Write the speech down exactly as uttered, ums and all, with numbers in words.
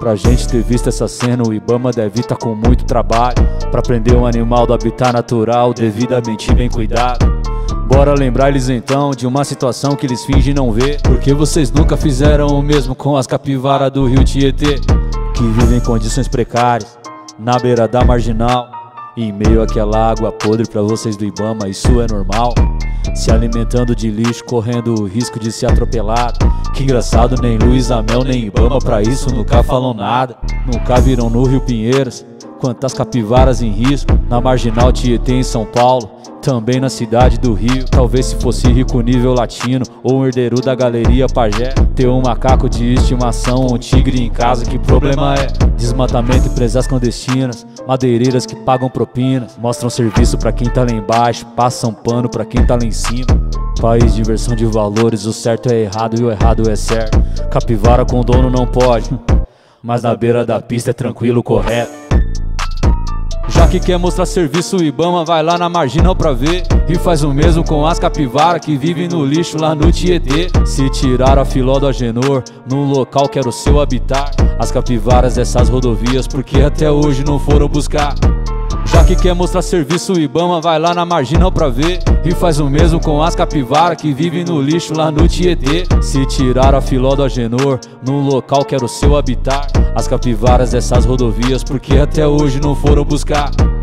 Pra gente ter visto essa cena, o Ibama deve estar com muito trabalho pra prender um animal do habitat natural, devidamente bem cuidado. Bora lembrar eles então de uma situação que eles fingem não ver, porque vocês nunca fizeram o mesmo com as capivaras do rio Tietê, que vivem em condições precárias, na beira da marginal, em meio àquela água podre. Pra vocês do Ibama isso é normal, se alimentando de lixo, correndo o risco de ser atropelado. Que engraçado, nem Luiz Amel nem Ibama pra isso nunca falam nada. Nunca viram no Rio Pinheiros quantas capivaras em risco, na marginal Tietê em São Paulo, também na cidade do Rio. Talvez se fosse rico nível latino, ou um herdeiro da galeria pajé, ter um macaco de estimação, um tigre em casa, que problema é? Desmatamento e presas clandestinas, madeireiras que pagam propinas, mostram serviço pra quem tá lá embaixo, passam pano pra quem tá lá em cima. País de inversão de valores, o certo é errado e o errado é certo. Capivara com dono não pode, mas na beira da pista é tranquilo, correto. Já que quer mostrar serviço, o Ibama vai lá na marginal pra ver, e faz o mesmo com as capivaras que vivem no lixo lá no Tietê. Se tiraram a filó do Agenor, num local que era o seu habitat, as capivaras dessas rodovias, porque até hoje não foram buscar. Já que quer mostrar serviço, o Ibama vai lá na marginal pra ver, e faz o mesmo com as capivaras que vivem no lixo lá no Tietê. Se tiraram a filó do Agenor, num local que era o seu habitat, as capivaras dessas rodovias, porque até hoje não foram buscar.